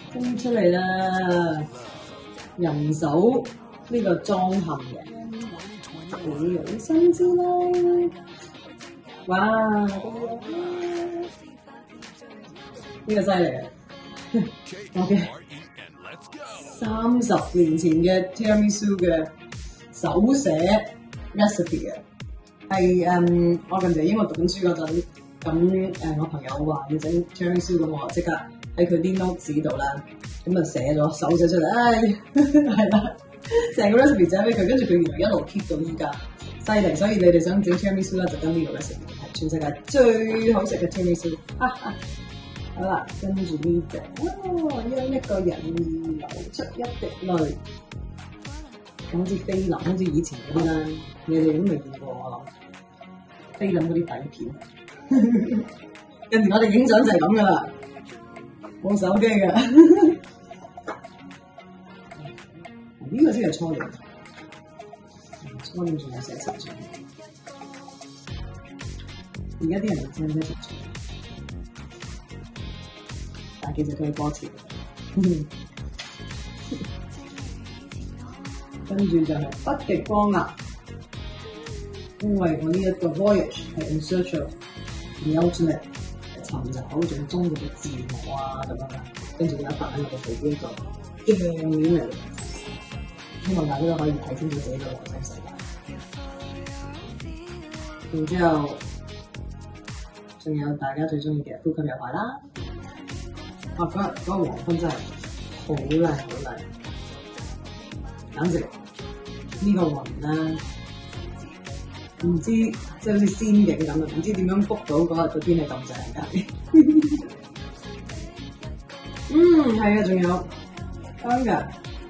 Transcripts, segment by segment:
終於出嚟啦！人手呢個裝嵌嘅，你有新知啦！哇，呢個犀利啊！OK， 30年前嘅 Tiramisu 嘅手寫 recipe 啊，係我近期英國讀緊書嗰陣，咁我朋友話要整 Tiramisu 咁，我即刻喺佢啲 notes 度啦，咁就寫咗手寫出嚟，係啦，成個 recipe 寫俾佢，跟住佢原來一路 keep 到依家，犀利！所以你哋想整 Tiramisu 咧，就跟呢個 recipe 係全世界最好食嘅 Tiramisu。好啦，跟住呢隻，讓一個人流出一滴淚，好似菲林，好似以前嗰啲啦，你哋都未見過我諗，菲林嗰啲底片，跟住我哋影相就係咁噶啦，冇手機噶，呢個先係初戀，初戀仲有寫情書，而家啲人唔聽咩情書。但其實佢係歌詞，跟住就係北極光啦。因為我呢一個 Voyage 係 in search of the ultimate， 尋找最終極嘅自我啊咁樣啦。跟住有一版我哋做呢個鏡面嚟，希望大家都可以睇清楚自己嘅內心世界。然之後仲有大家最中意嘅呼吸有排啦。嗰個黃昏真係好靚好靚，簡直呢個雲咧，唔知即係好似仙境咁啊！唔知點樣 book 到嗰日個天氣咁正㗎？係啊，仲有香㗎，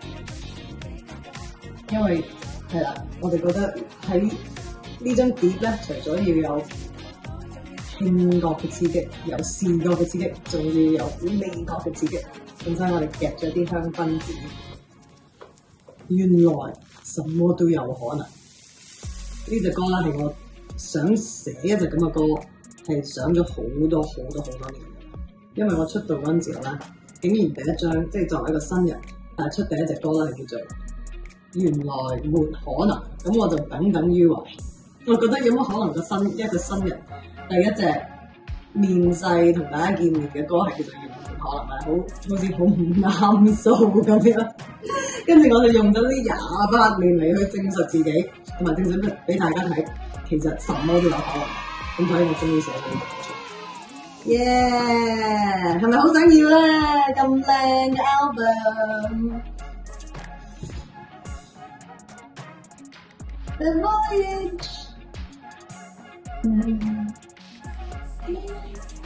因為係啦，我哋覺得喺呢張碟咧，除咗要有聽覺嘅刺激，有視覺嘅刺激，仲要有味覺嘅刺激。咁所以我哋夾咗啲香檳子，原來什麼都有可能。呢隻歌啦係我想寫一隻咁嘅歌，係想咗好多年。因為我出道嗰陣時候咧，竟然第一張即係作為一個新人，出第一隻歌啦係叫做原來沒可能。咁我就耿耿於懷，我覺得有乜可能一個新人？第一隻面世同大家見面嘅歌係叫做原來沒可能，係好似好唔啱數咁樣。跟住我哋用咗啲28年嚟去證實自己，同埋證實俾大家睇，其實什麼都有可能。咁所以我終於寫咗呢個出嚟。耶！係咪好想要咧？咁靚嘅 album。The Voyage。